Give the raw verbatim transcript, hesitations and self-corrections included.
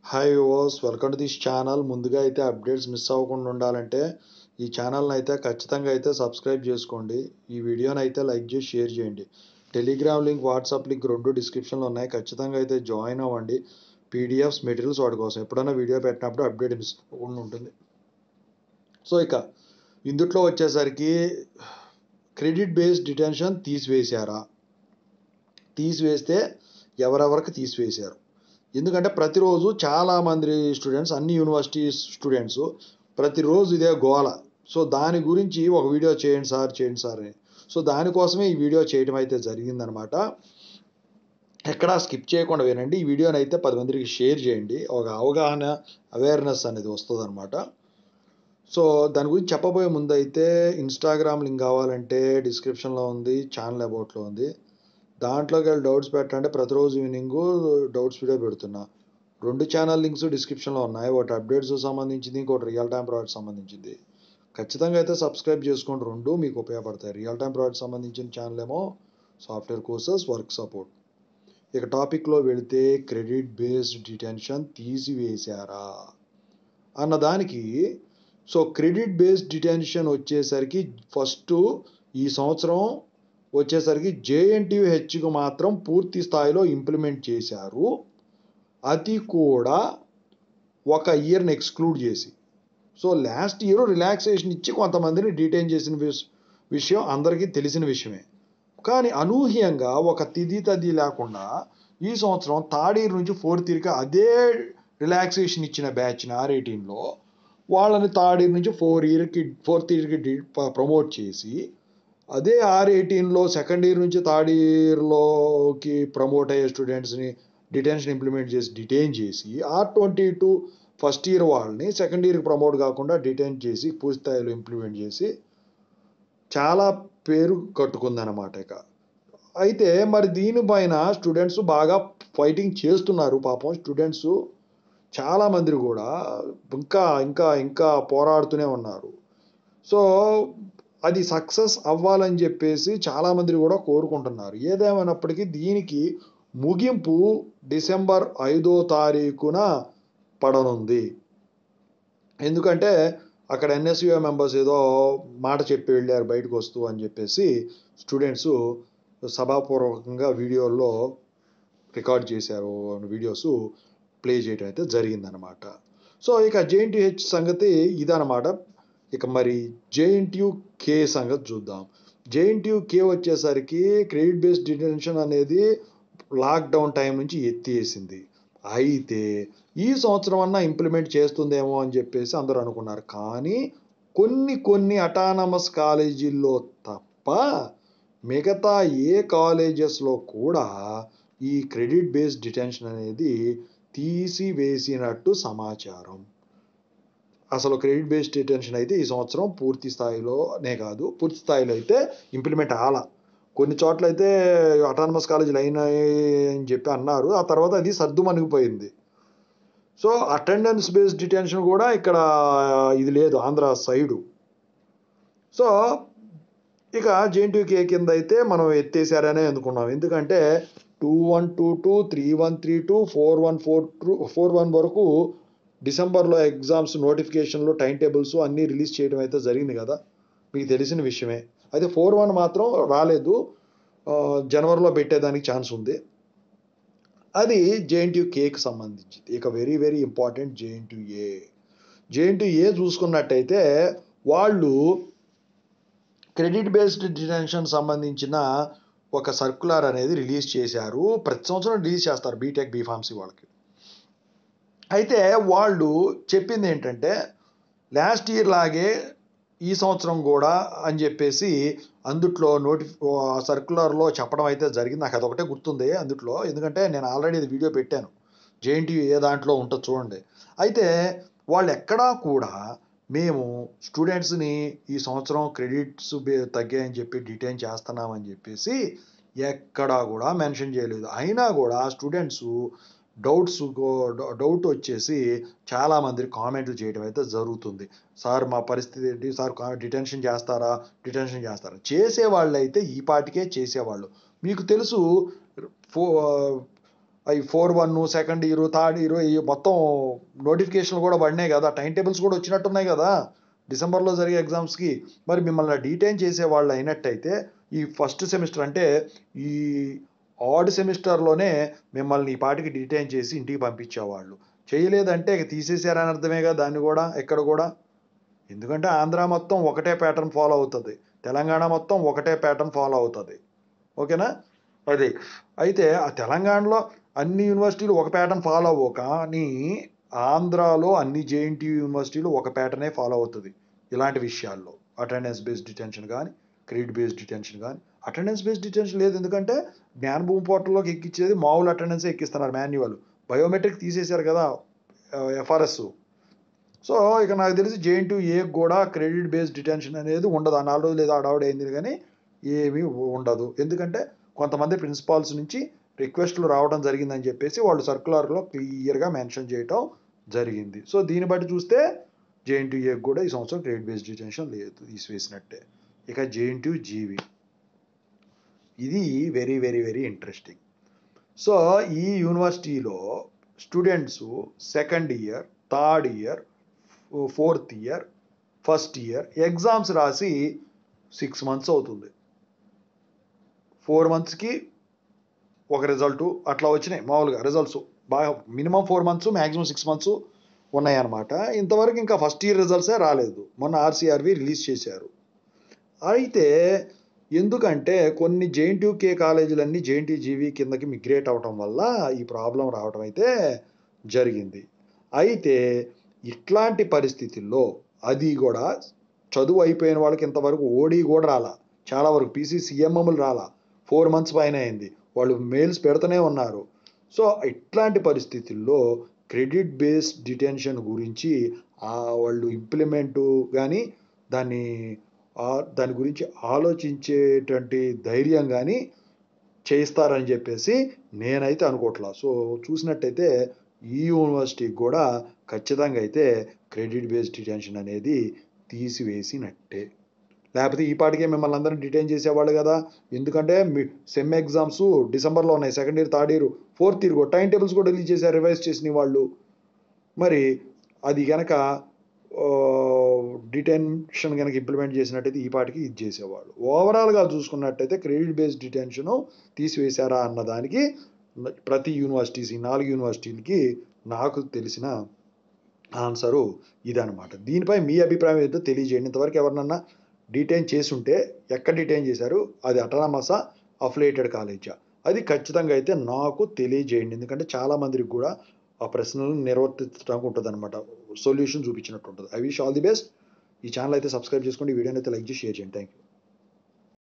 Hi viewers, welcome to this channel. ముందుగా అయితే updates miss అవ్వకుండా ఉండాలంటే ఈ ఛానల్ని అయితే ఖచ్చితంగా అయితే సబ్స్క్రైబ్ చేసుకోండి. ఈ వీడియోని అయితే లైక్ చేసి షేర్ చేయండి. టెలిగ్రామ్ లింక్, వాట్సాప్ లింక్ రెండు డిస్క్రిప్షన్లో ఉన్నాయి. ఖచ్చితంగా అయితే జాయిన్ అవ్వండి. పీడిఎఫ్స్, మెటీరియల్స్ వాటి కోసం ఎప్పుడైనా వీడియో పెట్టినప్పుడు అప్డేట్ మిస్ అవ్వకుండా ఉంటుంది. సో ఇక ఇందుట్లో వచ్చేసరికి క్రెడిట్ బేస్డ్ డిటెన్షన్ తీసివేశారా, తీసివేస్తే ఎవరెవరికి తీసివేశారు? ఎందుకంటే ప్రతిరోజు చాలామంది స్టూడెంట్స్, అన్ని యూనివర్సిటీ స్టూడెంట్స్ ప్రతిరోజు ఇదే గోల. సో దాని గురించి ఒక వీడియో చేయండి సార్ చేయండి సార్ అని. సో దానికోసమే ఈ వీడియో చేయడం అయితే జరిగిందనమాట. ఎక్కడా స్కిప్ చేయకుండా వినండి. ఈ వీడియోని అయితే పది మందికి షేర్ చేయండి. ఒక అవగాహన, అవేర్నెస్ అనేది వస్తుంది అనమాట. సో దాని గురించి చెప్పబోయే ముందు అయితే ఇన్స్టాగ్రామ్ లింక్ కావాలంటే డిస్క్రిప్షన్లో ఉంది, ఛానల్ అబౌట్లో ఉంది. దాంట్లోకి వెళ్ళి డౌట్స్ పెట్టండి. ప్రతిరోజు ఈవినింగ్ డౌట్స్ వీడియో పెడుతున్నా. రెండు ఛానల్ లింక్స్ డిస్క్రిప్షన్లో ఉన్నాయి. ఒకటి అప్డేట్స్ సంబంధించింది, ఇంకోటి రియల్ టైం ప్రాజెక్ట్ సంబంధించింది. ఖచ్చితంగా అయితే సబ్స్క్రైబ్ చేసుకోండి. రెండు మీకు ఉపయోగపడతాయి. రియల్ టైం ప్రాజెక్ట్ సంబంధించిన ఛానల్ ఏమో సాఫ్ట్వేర్ కోర్సెస్, వర్క్ సపోర్ట్. ఇక టాపిక్లో వెళితే క్రెడిట్ బేస్డ్ డిటెన్షన్ తీసివేశారా అన్నదానికి, సో క్రెడిట్ బేస్డ్ డిటెన్షన్ వచ్చేసరికి ఫస్ట్ ఈ సంవత్సరం వచ్చేసరికి జేఎన్టీయూహెచ్కు మాత్రం పూర్తి స్థాయిలో ఇంప్లిమెంట్ చేశారు. అది కూడా ఒక ఇయర్ని ఎక్స్క్లూడ్ చేసి. సో లాస్ట్ ఇయర్ రిలాక్సేషన్ ఇచ్చి కొంతమందిని డిటైన్ చేసిన విషయం అందరికీ తెలిసిన విషయమే. కానీ అనూహ్యంగా ఒక తిది తది లేకుండా ఈ సంవత్సరం థర్డ్ ఇయర్ నుంచి ఫోర్త్ ఇయర్కి అదే రిలాక్సేషన్ ఇచ్చిన బ్యాచ్ని ఆర్ ఎయిటీన్లో వాళ్ళని థర్డ్ ఇయర్ నుంచి ఫోర్ ఇయర్కి ఫోర్త్ ఇయర్కి ప్రమోట్ చేసి, అదే ఆర్ ఎయిటీన్లో సెకండ్ ఇయర్ నుంచి థర్డ్ ఇయర్లోకి ప్రమోట్ అయ్యే స్టూడెంట్స్ని డిటెన్షన్ ఇంప్లిమెంట్ చేసి డిటైన్ చేసి, R twenty two first year వాళ్ళని సెకండ్ ఇయర్కి ప్రమోట్ కాకుండా డిటైన్ చేసి పూర్తి స్థాయిలో ఇంప్లిమెంట్ చేసి చాలా పేరు కట్టుకుందన్నమాట. ఇక అయితే మరి దీనిపైన స్టూడెంట్స్ బాగా ఫైటింగ్ చేస్తున్నారు. పాపం స్టూడెంట్స్ చాలామంది కూడా ఇంకా ఇంకా ఇంకా పోరాడుతూనే ఉన్నారు. సో అది సక్సెస్ అవ్వాలని చెప్పేసి చాలామంది కూడా కోరుకుంటున్నారు. ఏదేమైనప్పటికీ దీనికి ముగింపు డిసెంబర్ ఐదో తారీఖున పడనుంది. ఎందుకంటే అక్కడ ఎన్ఎస్యుఏ మెంబర్స్ ఏదో మాట చెప్పి వెళ్ళారు బయటకు వస్తూ అని చెప్పేసి స్టూడెంట్స్ సభాపూర్వకంగా వీడియోల్లో రికార్డ్ చేశారు, వీడియోస్ ప్లే చేయడం అయితే జరిగిందనమాట. సో ఇక జేఎన్టీహెచ్ సంగతి ఇదనమాట. ఇక మరి జేఎన్టీయూకే సంగతి చూద్దాం. జేఎన్టీయూకే వచ్చేసరికి క్రెడిట్ బేస్డ్ డిటెన్షన్ అనేది లాక్డౌన్ టైం నుంచి ఎత్తేసింది. అయితే ఈ సంవత్సరం అన్నా ఇంప్లిమెంట్ చేస్తుందేమో అని చెప్పేసి అందరూ అనుకున్నారు. కానీ కొన్ని కొన్ని అటానమస్ కాలేజీల్లో తప్ప మిగతా ఏ కాలేజెస్లో కూడా ఈ క్రెడిట్ బేస్డ్ డిటెన్షన్ అనేది తీసివేసినట్టు సమాచారం. అసలు క్రెడిట్ బేస్డ్ డిటెన్షన్ అయితే ఈ సంవత్సరం పూర్తి స్థాయిలోనే కాదు, పూర్తి స్థాయిలో అయితే ఇంప్లిమెంట్ అవ్వాల. కొన్ని చోట్ల అయితే అటానమస్ కాలేజీలు అయినాయి అని చెప్పి అన్నారు. ఆ తర్వాత అది సర్దుమణిగిపోయింది. సో అటెండెన్స్ బేస్డ్ డిటెన్షన్ కూడా ఇక్కడ ఇది లేదు ఆంధ్ర సైడు. సో ఇక జేఎన్టీయూకే కింద అయితే మనం ఎత్తేసారనే అనుకున్నాం. ఎందుకంటే two one two two three one three two four one four two four one వరకు డిసెంబర్లో ఎగ్జామ్స్ నోటిఫికేషన్లు, టైం టేబుల్స్ అన్నీ రిలీజ్ చేయడం అయితే జరిగింది కదా, మీకు తెలిసిన విషయమే. అయితే ఫోర్ వన్ మాత్రం రాలేదు, జనవరిలో పెట్టేదానికి ఛాన్స్ ఉంది. అది జేఎన్టీయూకేకి సంబంధించింది. ఇక very very important JNTUA. JNTUA చూసుకున్నట్టయితే వాళ్ళు క్రెడిట్ బేస్డ్ డిటెన్షన్ సంబంధించిన ఒక సర్క్యులర్ అనేది రిలీజ్ చేశారు. ప్రతి సంవత్సరం రిలీజ్ చేస్తారు బీటెక్, బీఫార్మసీ వాళ్ళకి. అయితే వాళ్ళు చెప్పింది ఏంటంటే లాస్ట్ ఇయర్ లాగే ఈ సంవత్సరం కూడా అని చెప్పేసి అందుట్లో నోటిఫి సర్క్యులర్లో చెప్పడం అయితే జరిగింది. నాకు అదొకటే గుర్తుంది అందుట్లో, ఎందుకంటే నేను ఆల్రెడీ ఇది వీడియో పెట్టాను. జేఎన్టీయూ ఏ దాంట్లో ఉంటుంది చూడండి. అయితే వాళ్ళు ఎక్కడా కూడా మేము స్టూడెంట్స్ని ఈ సంవత్సరం క్రెడిట్స్ తగ్గాయని చెప్పి డిటైన్ చేస్తున్నామని చెప్పేసి ఎక్కడా కూడా మెన్షన్ చేయలేదు. అయినా కూడా స్టూడెంట్స్ డౌట్స్ డౌట్ వచ్చేసి చాలామంది కామెంట్లు చేయడం అయితే జరుగుతుంది. సార్ మా పరిస్థితి ఏంటి సార్, డిటెన్షన్ చేస్తారా డిటెన్షన్ చేస్తారా చేసేవాళ్ళు అయితే ఈ పాటికే చేసేవాళ్ళు. మీకు తెలుసు ఫో అవి four one second year third year ఈ మొత్తం నోటిఫికేషన్లు కూడా పడినాయి కదా, టైం టేబుల్స్ కూడా వచ్చినట్టున్నాయి కదా డిసెంబర్లో జరిగే ఎగ్జామ్స్కి. మరి మిమ్మల్ని డీటైన్ చేసే వాళ్ళు అయినట్టయితే ఈ ఫస్ట్ సెమిస్టర్ అంటే ఈ ఆడ్ సెమిస్టర్లోనే మిమ్మల్ని ఈ పాటికి డీటైన్ చేసి ఇంటికి పంపించేవాళ్ళు. చేయలేదంటే తీసేసారని అర్థమేగా దాన్ని కూడా ఎక్కడ కూడా. ఎందుకంటే ఆంధ్ర మొత్తం ఒకటే ప్యాటర్న్ ఫాలో అవుతుంది, తెలంగాణ మొత్తం ఒకటే ప్యాటర్న్ ఫాలో అవుతుంది. ఓకేనా? అది అయితే ఆ తెలంగాణలో అన్ని యూనివర్సిటీలు ఒక ప్యాటర్న్ ఫాలో అవ్వవు, కానీ ఆంధ్రాలో అన్ని జేఎన్టీయూ యూనివర్సిటీలు ఒక ప్యాటర్నే ఫాలో అవుతుంది ఇలాంటి విషయాల్లో. అటెండెన్స్ బేస్డ్ డిటెన్షన్ కానీ క్రెడిట్ బేస్డ్ డిటెన్షన్ కానీ. అటెండెన్స్ బేస్డ్ డిటెన్షన్ లేదు, ఎందుకంటే జ్ఞానభూమి పోర్టల్లోకి ఎక్కించేది మామూలు అటెండెన్సే ఎక్కిస్తున్నారు, మాన్యువల్. బయోమెట్రిక్ తీసేశారు కదా ఎఫ్ఆర్ఎస్. సో ఇక నాకు తెలిసి జేఎన్టీయూ ఏ కూడా క్రెడిట్ బేస్డ్ డిటెన్షన్ అనేది ఉండదు. ఆ నాలుగు రోజులు ఏదో అడవుడైంది కానీ ఏమీ ఉండదు. ఎందుకంటే కొంతమంది ప్రిన్సిపాల్స్ నుంచి రిక్వెస్ట్లు రావడం జరిగిందని చెప్పేసి వాళ్ళు సర్క్యులర్లో క్లియర్గా మెన్షన్ చేయటం జరిగింది. సో దీన్ని బట్టి చూస్తే జేఎన్టీయూ కూడా ఈ సంవత్సరం క్రెడిట్ బేస్డ్ డిటెన్షన్ లేదు, తీసివేసినట్టే. ఇక జేఎన్టీయూ జీవీ, ఇది very very very interesting. So ఈ యూనివర్సిటీలో students second year, third year, fourth year, first year exams రాసి సిక్స్ మంత్స్ అవుతుంది. ఫోర్ మంత్స్కి ఒక రిజల్ట్ అట్లా వచ్చినాయి మామూలుగా రిజల్ట్స్. బాగా minimum four months maximum six months ఉన్నాయన్నమాట. ఇంతవరకు ఇంకా ఫస్ట్ ఇయర్ రిజల్ట్సే రాలేదు. మొన్న ఆర్సీఆర్వి రిలీజ్ చేశారు. అయితే ఎందుకంటే కొన్ని జేఎన్టీయూకే కాలేజీలన్నీ జేఎన్టీయూ జీవీ కిందకి మిగ్రేట్ అవటం వల్ల ఈ ప్రాబ్లం రావటం అయితే జరిగింది. అయితే ఇట్లాంటి పరిస్థితుల్లో అది కూడా చదువు అయిపోయిన వాళ్ళకి ఇంతవరకు ఓడీ కూడా రాలా, చాలా వరకు పీసీ సీఎంఎంలు రాలా, ఫోర్ మంత్స్ పైన అయింది, వాళ్ళు మెయిల్స్ పెడుతూనే ఉన్నారు. సో ఇట్లాంటి పరిస్థితుల్లో క్రెడిట్ బేస్డ్ డిటెన్షన్ గురించి వాళ్ళు ఇంప్లిమెంటు కానీ దాన్ని దాని గురించి ఆలోచించేటువంటి ధైర్యం కానీ చేస్తారని చెప్పేసి నేనైతే అనుకోవట్లా. సో చూసినట్టయితే ఈ యూనివర్సిటీకి కూడా ఖచ్చితంగా అయితే క్రెడిట్ బేస్డ్ డిటెన్షన్ అనేది తీసివేసినట్టే. లేకపోతే ఈ పాటికే మిమ్మల్ని అందరినీ డిటైన్ చేసేవాళ్ళు కదా. ఎందుకంటే మీ సెమ్ ఎగ్జామ్స్ డిసెంబర్లో ఉన్నాయి, second year, third year, fourth year కూడా టైం టేబుల్స్ కూడా రిలీజ్ చేశారు రివైజ్ చేసిన వాళ్ళు. మరి అది కనుక డిటెన్షన్ కనుక ఇంప్లిమెంట్ చేసినట్టయితే ఈ పాటికి ఇది చేసేవాళ్ళు. ఓవరాల్గా చూసుకున్నట్టయితే క్రెడిట్ బేస్డ్ డిటెన్షను తీసివేశారా అన్నదానికి ప్రతి యూనివర్సిటీస్, ఈ నాలుగు యూనివర్సిటీలకి నాకు తెలిసిన ఆన్సరు ఇదనమాట. దీనిపై మీ అభిప్రాయం ఏంటో తెలియజేయండి. ఇంతవరకు ఎవరినన్నా డిటైన్ చేసి ఉంటే ఎక్కడ డిటైన్ చేశారు, అది అటానమసా, అఫిలియేటెడ్ కాలేజా, అది ఖచ్చితంగా అయితే నాకు తెలియజేయండి. ఎందుకంటే చాలామందికి కూడా ఆ ప్రశ్నలను నిర్వర్తించడానికి ఉంటుంది అనమాట, సొల్యూషన్ చూపించినట్టు ఉంటుంది. I wish all the best. ఈ ఛానల్ అయితే సబ్స్క్రైబ్ చేసుకోండి, వీడియోని అయితే లైక్ చేసి షేర్ చేయండి. Thank you.